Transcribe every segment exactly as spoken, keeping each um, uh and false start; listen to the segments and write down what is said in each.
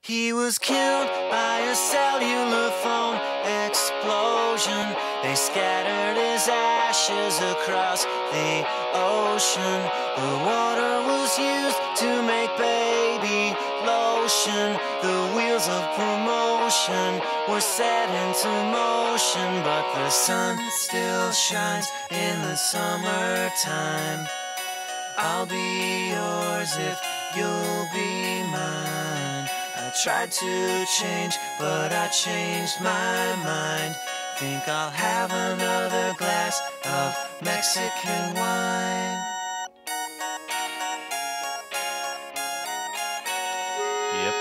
He was killed by a cellular phone explosion. They scattered his ashes across the ocean. The water was used to make baby lotion. The wheels of promotion were set into motion, but the sun still shines in the summertime. I'll be yours if you'll be mine. I tried to change, but I changed my mind. Think I'll have another glass of Mexican wine. Yep.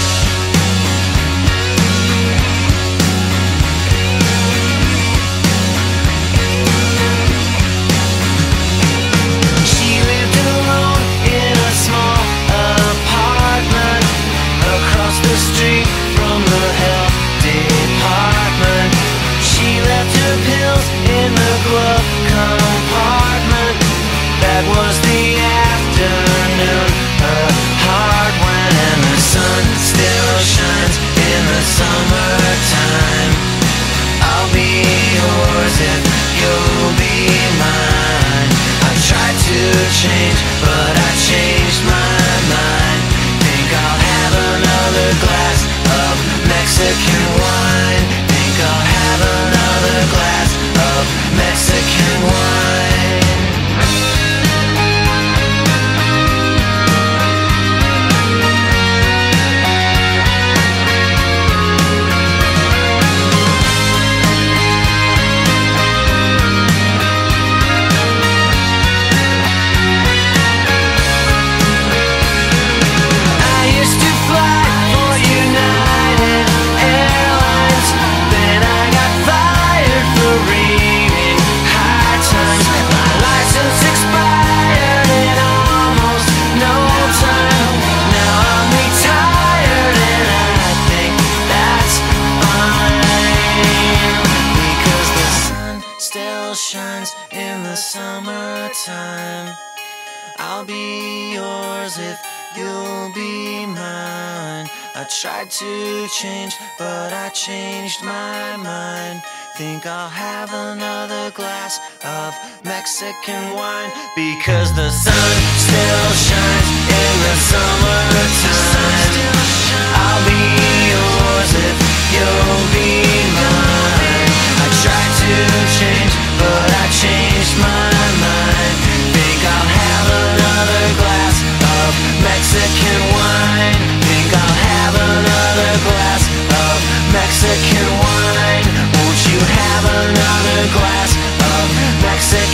She lived alone in a small apartment across the street from the health department. She left her pills in the glove compartment. That was the afternoon her heart went, and the sun still shines in the summertime. I'll be yours if you'll be mine. I tried to change, but I changed my mind. Think I'll have another glass of Mexican wine. Think I'll have another glass of Mexican wine. I used to fly for United Airlines, then I got fired for reading high times. My license expired in almost no time. Now I'm retired and I think that's fine, because the sun still shines in the summertime. I'll be yours if you'll be mine. I tried to change, but I changed my mind. Think I'll have another glass of Mexican wine, because the sun still shines in the summertime. I'll be yours if you'll be mine. I tried to change, but I changed my mind. Think I'll have another glass of Mexican wine. Think I'll have another glass of Mexican wine. Won't you have another glass of Mexican wine?